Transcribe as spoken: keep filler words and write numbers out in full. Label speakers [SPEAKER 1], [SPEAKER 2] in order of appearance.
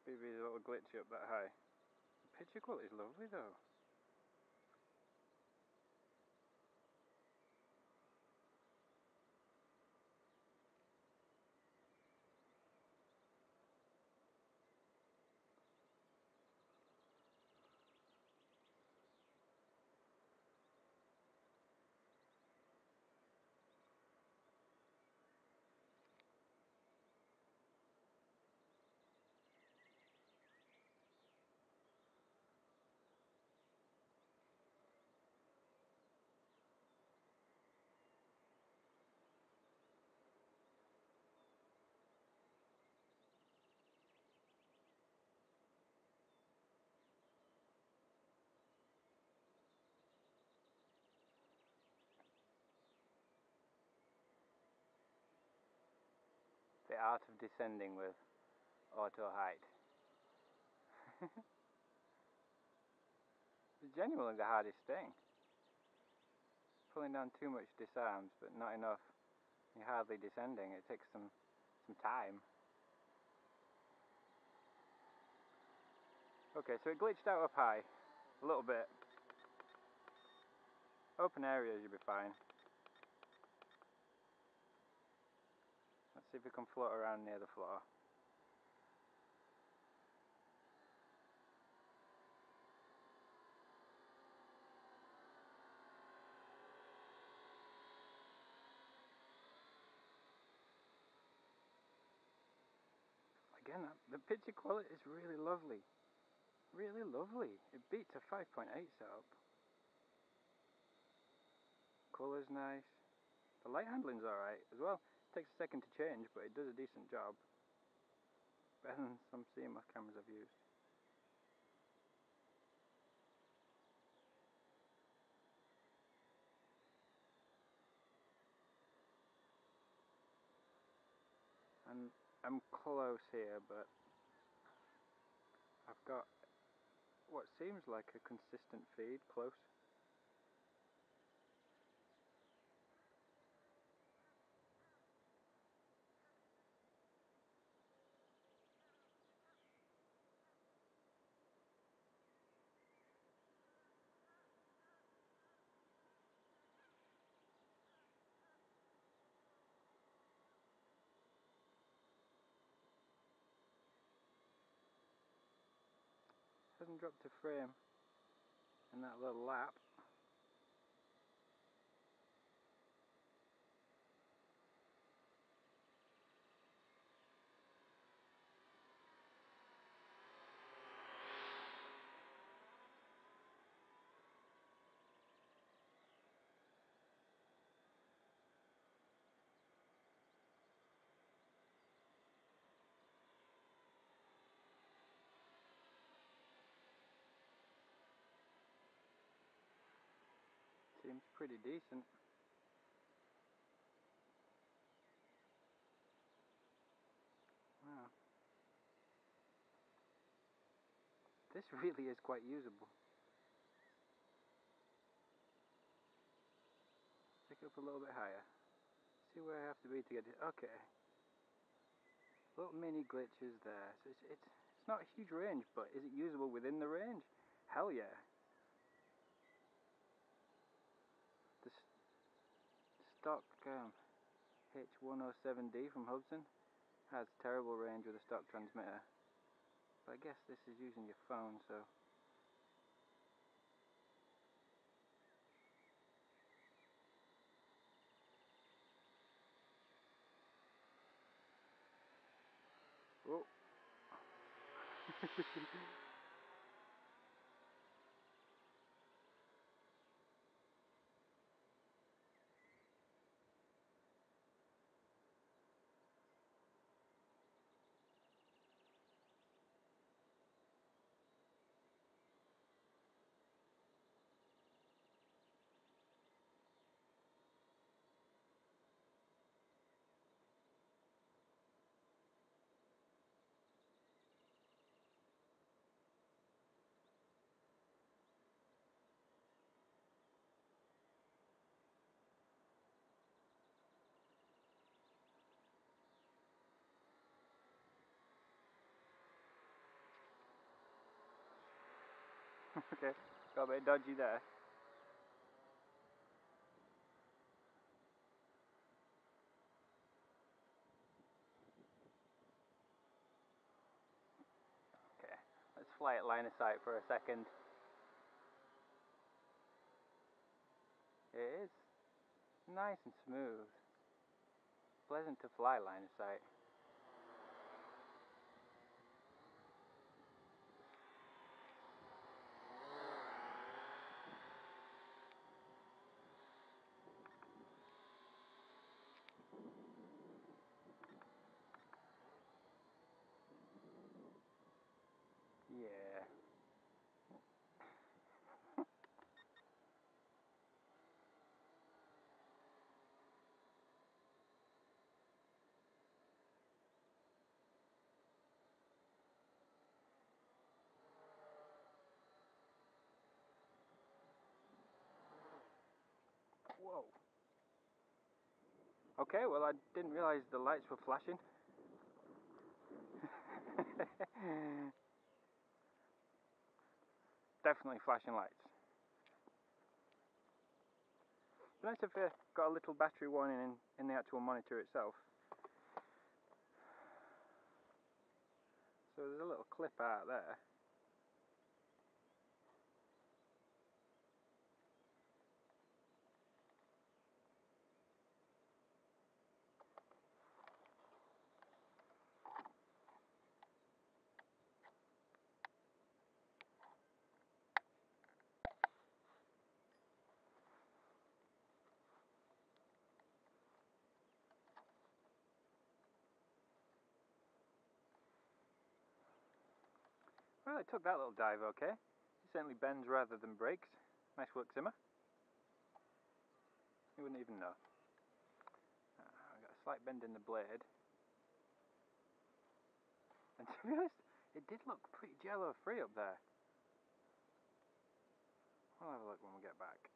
[SPEAKER 1] B B's a little glitchy up that high. The picture quality is lovely though. The art of descending with auto height. It's genuinely the hardest thing. Pulling down too much disarms, but not enough. You're hardly descending. It takes some some time. Okay, so it glitched out up high a little bit. Open areas, you'll be fine. Let's see if we can float around near the floor. Again, the picture quality is really lovely. Really lovely. It beats a five point eight setup. Colour's nice. The light handling's alright as well. It takes a second to change, but it does a decent job. Better than some C M O S cameras I've used. And I'm close here, but I've got what seems like a consistent feed close. Hasn't dropped a frame in that little lap. Seems pretty decent. Wow. This really is quite usable. Take it up a little bit higher. See where I have to be to get it. Okay. Little mini glitches there. So it's, it's, it's not a huge range, but is it usable within the range? Hell yeah. The stock um, H one oh seven D from Hubsan has terrible range with a stock transmitter. But I guess this is using your phone, so... Oh! Okay, got a bit dodgy there. Okay, let's fly at line of sight for a second. It is nice and smooth. Pleasant to fly line of sight. Yeah. Whoa. Okay, well I didn't realise the lights were flashing. Definitely flashing lights. Nice if uh, got a little battery warning in, in the actual monitor itself. So there's a little clip out there. Well, it took that little dive okay. It certainly bends rather than breaks. Nice work, Zimmer. You wouldn't even know. Uh, I've got a slight bend in the blade. And to be honest, it did look pretty jello free up there. I'll have a look when we get back.